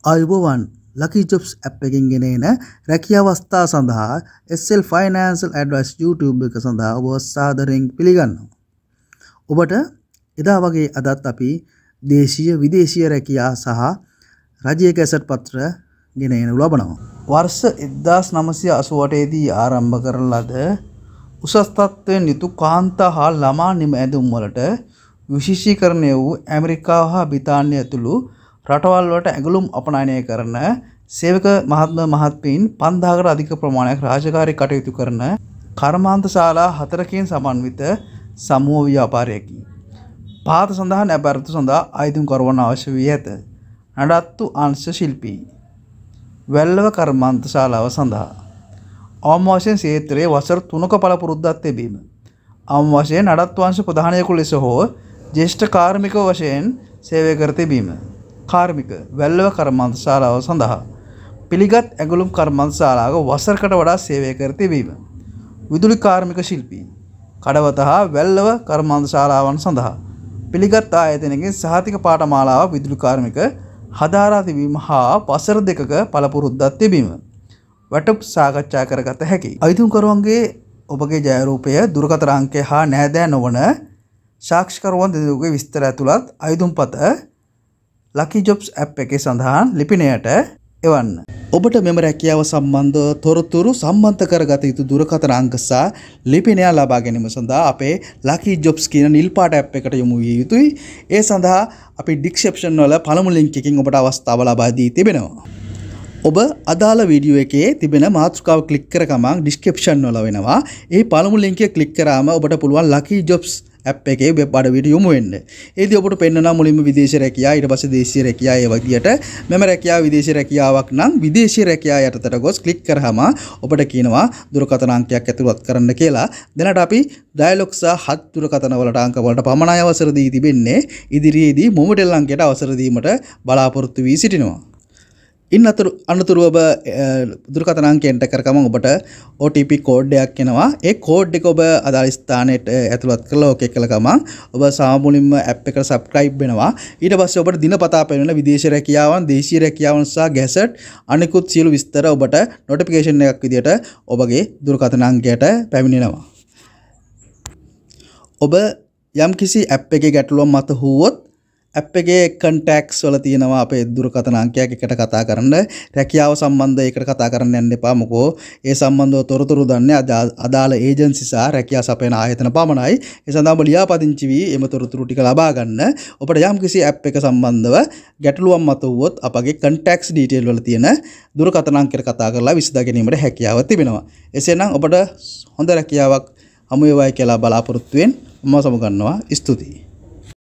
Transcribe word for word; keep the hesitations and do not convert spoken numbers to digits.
ආයුබෝවන් Lucky Jobs app එකෙන් ගෙන එන රැකියා අවස්ථා සඳහා S L Financial Advice YouTube එක සඳහා ඔබ සාදරයෙන් පිළිගන්නවා. ඔබට එදා වගේ අදත් අපි දේශීය විදේශීය රැකියා සහ රජයේ කැසට් පත්‍ර ගෙන එනු ලබනවා. වර්ෂ එක්දාස් නවසිය අසූඅට දී ආරම්භ කරන ලද උසස් තත්ත්වයෙන් යුතු කාන්තා හා ළමා නිම ඇඳුම් වලට විශේෂීකරණය වූ ඇමරිකාව හා බ්‍රිතාන්‍ය ඇතුළු රටවල් වලට ඇඟලුම් අපනයනය කරන සේවක මහත්ම මහත්මීන් පන්දාහකට අධික ප්‍රමාණයක් රාජකාරී කටයුතු කරන කර්මාන්ත ශාලා හතරකින් සමන්විත සමූහ ව්‍යාපාරයකි. පහත සඳහා නැබැරතු සඳහා ආයුධම් කරවන අවශ්‍ය වී ඇත. නඩත්තු අංශ ශිල්පී වැල්ලව කර්මාන්ත ශාලාව සඳහා අවම වශයෙන් ක්ෂේත්‍රයේ වසර තුනක පළපුරුද්දක් තිබීම. අවම වශයෙන් නඩත්තු අංශ ප්‍රධානියෙකු ලෙස හෝ ජ්‍යෙෂ්ඨ කාර්මික වශයෙන් සේවය කර තිබීම. කාර්මික වැල්ලව කර්මාන්ත ශාලාව සඳහා පිළිගත් ඇඟලුම් කර්මාන්ත ශාලාවක වසරකට වඩා සේවය කර තිබීම. විදුලි කාර්මික ශිල්පී කඩවත හා වැල්ලව කර්මාන්ත ශාලාවන් සඳහා පිළිගත් ආයතනයකින් සහතික පාඨමාලාව විදුලි කාර්මික හදාරා තිබීම හා වසර දෙකක පළපුරුද්දක් තිබීම. වටුප් සාකච්ඡා කරගත හැකි. අයිතිකරුවන්ගේ ඔබගේ ජයරූපය දුරකථන අංකය හා නෑදෑ නොවන සාක්ෂිකරුවන් දෙදෙනෙකුගේ විස්තර ඇතුළත් අයිදුම්පත Lucky Jobs app එකේ සඳහන් ලිපිනයට එවන්න. ඔබට මෙම රැකියාව සම්බන්ධ තොරතුරු සම්බන්ධ කරගත යුතු දුරකථන අංක සහ ලිපිනය ලබා ගැනීම සඳහා අපේ Lucky Jobs කියන නිල් පාට app එකට යොමු විය යුතුයි. ඒ සඳහා අපි description වල පළමු link එකකින් ඔබට අවස්ථාව ලබා දී තිබෙනවා. ඔබ අදාළ වීඩියෝ එකේ තිබෙන මාතෘකාව ක්ලික් කර ගමන් description වල වෙනවා. ඒ පළමු link එක ක්ලික් කරාම ඔබට පුළුවන් Lucky Jobs app එකේ වෙබ් අඩවියට යොමු වෙන්න. ඒදී ඔබට පෙන්වනවා මුලින්ම විදේශ රැකියාව, ඊට පස්සේ දේශීය රැකියාව, ඒ වගේට මෙම රැකියාව විදේශීය රැකියාවක් නම් විදේශීය රැකියාව යටතට ගොස් ක්ලික් කරාම ඔබට කියනවා දුරකථන අංකයක් ඇතුළත් කරන්න කියලා. දැනට අපි ඩයලොග් සහ හත් දුරකථන වලට අංක වලට පමණයි අවසර දී තිබෙන්නේ. ඉදිරියේදී මොමඩෙල් අංකයට අවසර දීමට බලාපොරොත්තු වී සිටිනවා. ඉන් අතර අනතුරු ඔබ දුරකථන අංකය එන්ටර් කරගම ඔබට O T P කෝඩ් එකක් එනවා. ඒ කෝඩ් එක ඔබ අදාළ ස්ථානයට ඇතුළත් කරලා ඕකේ කළ ගමන් ඔබ සාමුලින්ම ඇප් එකට සබ්ස්ක්‍රයිබ් වෙනවා. ඊට පස්සේ ඔබට දිනපතා පෙන්වන විදේශ රැකියාවන්, දේශීය රැකියාවන් සහ ගැසට් අනිකුත් සියලු විස්තර ඔබට නොටිෆිකේෂන් එකක් විදියට ඔබගේ දුරකථන අංකයට පැමිණෙනවා. ඔබ යම්කිසි ඇප් එකේ ගැටලුවක් මත හුවොත් ඇප් එකේ contacts වල තියෙනවා අපේ දුරකථන අංකයක් එකට කතා කරන්න. රැකියාව සම්බන්ධ එකට කතා කරන්න යන්න එපා. මොකෝ ඒ සම්බන්ධව තොරතුරු දන්නේ අදාළ ඒජන්සි සහ රැකියා සපයන ආයතන පමණයි. ඒ සඳහා ඔබ ලියාපදිංචි වී එම තොරතුරු ටික ලබා ගන්න. ඔබට යම්කිසි ඇප් එක සම්බන්ධව ගැටලුවක් මත වුවොත් අපගේ contacts detail වල තියෙන දුරකථන අංකයට කතා කරලා විසඳා ගැනීමට හැකියාව තිබෙනවා. එසේනම් ඔබට හොඳ රැකියාවක් හමු වේවායි කියලා බලාපොරොත්තු වෙමින් මම සමුගන්නවා. ස්තුතියි.